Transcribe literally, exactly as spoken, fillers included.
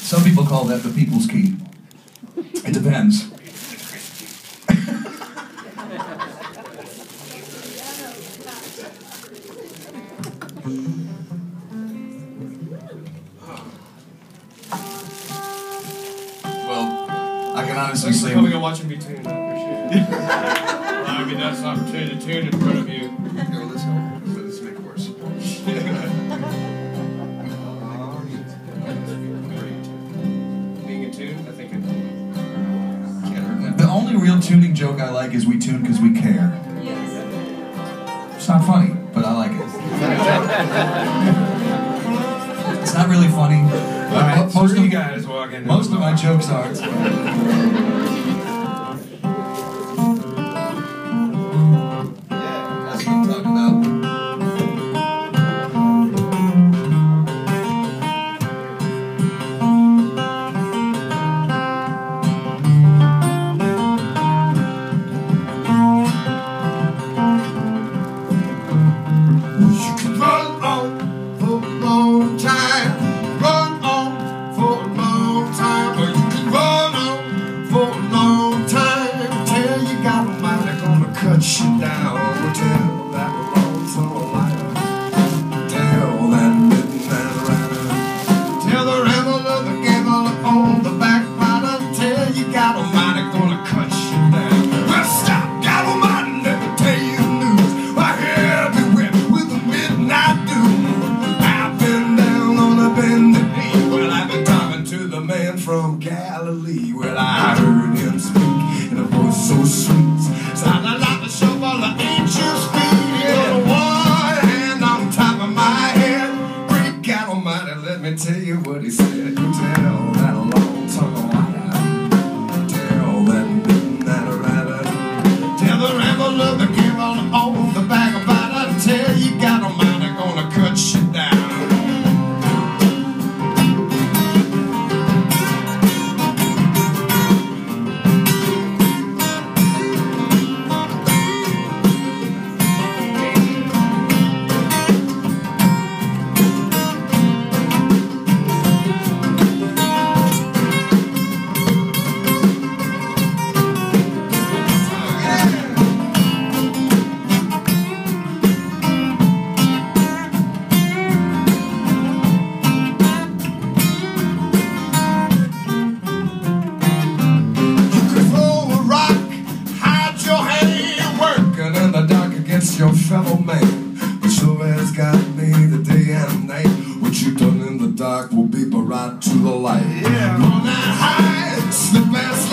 Some people call that the people's key. It depends. Well, I can honestly Thanks say... for coming and watching me tune. I appreciate it. Allowing me this opportunity to tune in front of you. Okay, well, this helps. This make it worse. Being in tune, I think it Can't hurt that. The only real tuning joke I like is we tune because we care. Yes. It's not funny, but I like it. It's not really funny. All right, most three of, guys walk in. most of my jokes aren't. Shit down, tell that lonesome liar, tell that midnight rider, tell the rebel of the gable on the backbiter, tell you got a mighty gonna cut you down. Well, stop, got a mighty, let me tell you the news. I everywhere with the midnight doom. I've been down on a bended knee. Well, I've been talking to the man from Galilee. Well, I heard him speak in a voice so sweet. Sounded like the shovel of ancient speed. Got one hand on top of my head. Great God Almighty, let me tell you what he said. Tell that long tongue rider, tell that midnight rider, tell the rebel of the gable on the back of biter, tell you God Almighty gonna cut you down. Your fellow man, but sure has got me the day and night. What you done in the dark will be brought to the light. Yeah, on that high, slip and